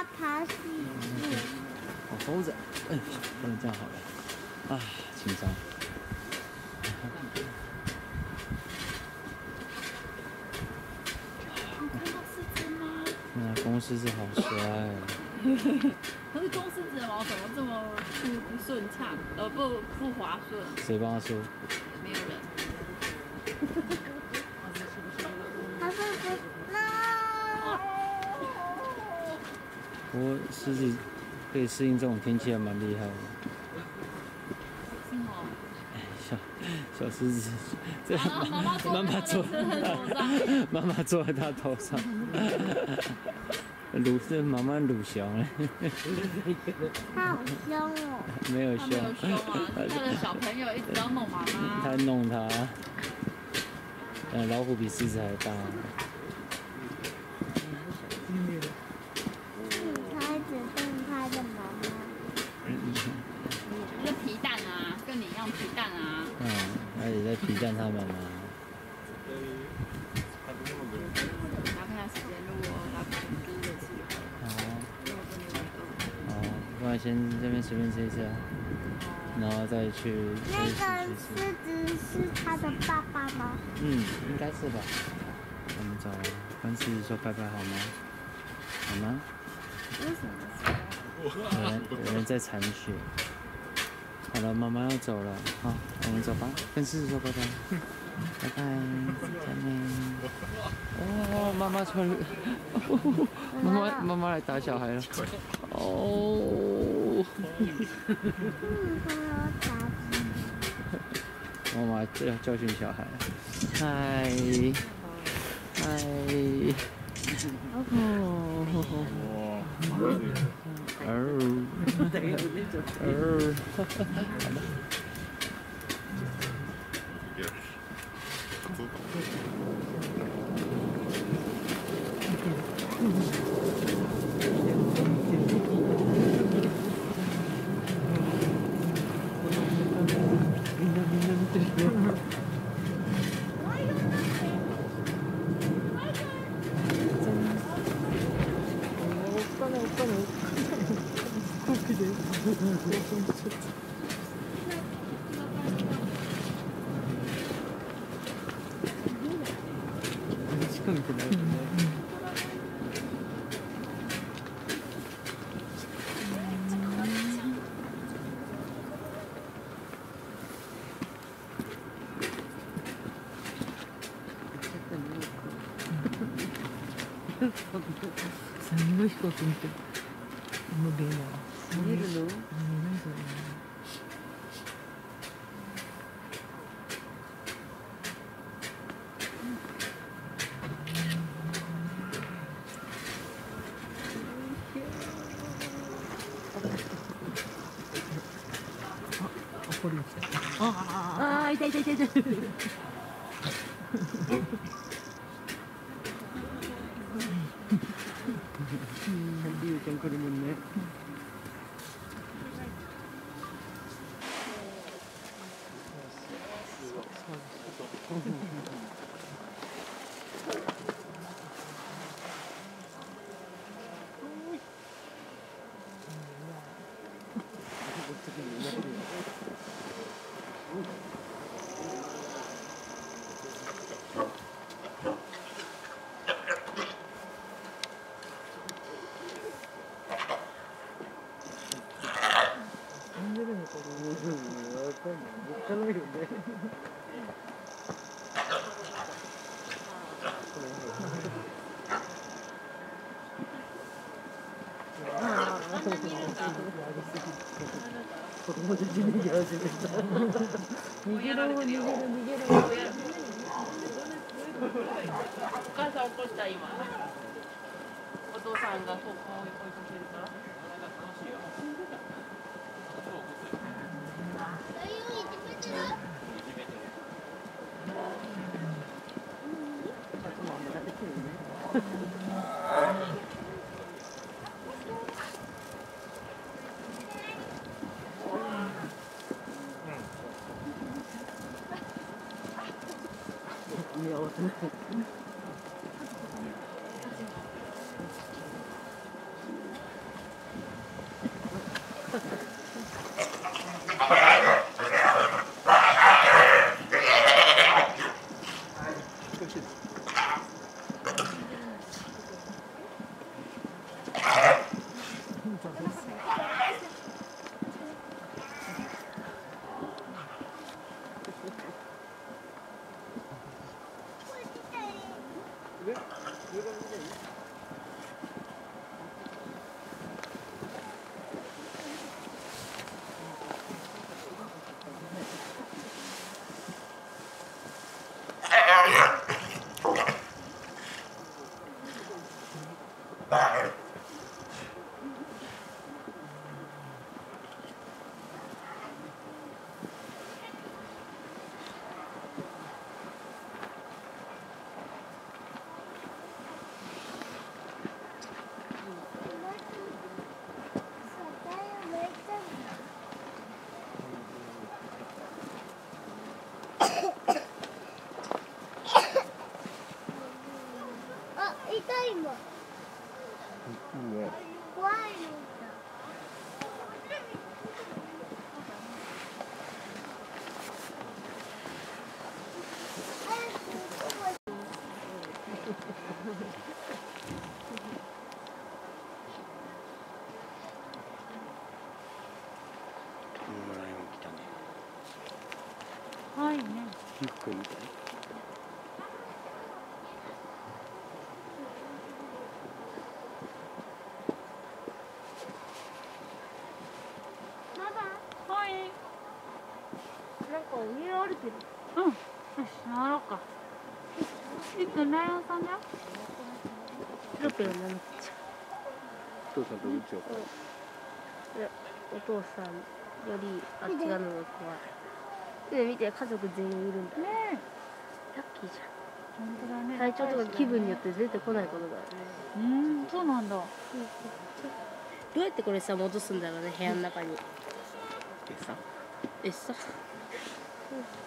爬树。 好猴子，哎，不能这样好了，啊，紧张。 你看到狮子吗？ 那公狮子好帅。 可是公狮子的毛怎么这么不顺畅，不滑顺？ 谁帮他说？ 没有人。它是不那？ 不过狮子可以适应这种天气，还蛮厉害的。 是吗？ 小狮子，这妈妈坐在他头上，是妈妈鲁熊哎。 它好凶哦。 没有凶。 它没有凶啊，他的小朋友一直要弄妈妈。 他弄他。老虎比狮子还大。 他一直动他的妈妈。是皮蛋啊，跟你一样皮蛋啊。 他也在皮蛋他妈妈。 然后看下时间，如果来不及的时候。 好，不然先这边随便吃一吃啊，然后再去。 那个狮子是他的爸爸吗？ 应该是吧。我们走，跟狮子说拜拜好吗？好吗？ 为什么？ 有人在铲雪。好了，妈妈要走了，好，我们走吧，跟狮子说拜拜，拜拜，再见呢。哦，妈妈穿，妈妈来打小孩了。哦。妈妈要教训小孩。嗨，嗨。近くなるとね。すんごい飛行機見てる。無限やわ。見えるの？何それ。これああ、痛い痛い痛い痛い。リュウちゃんこれもね。子供たち逃げ始めた。逃げろ逃げろ逃げろ。お母さん怒った今。お父さんがこう追いかけるから。見合わせない。 可愛いね。 ゆっくりだよ。 可愛い。 なんか上歩いてる。 うん。よし、回ろうか。いくライオンさんだよ。 ペロペロなの。 お父さんとうんちを。 お父さんよりあっち側の方が怖い。ね、見て、家族全員いるんだ。 ねラッキーじえ。本当だね。 ゃん。体調とか気分によって出てこないことだよね。 そうなんだ。 どうやってこれさ戻すんだろうね、部屋の中に。 餌？ 餌。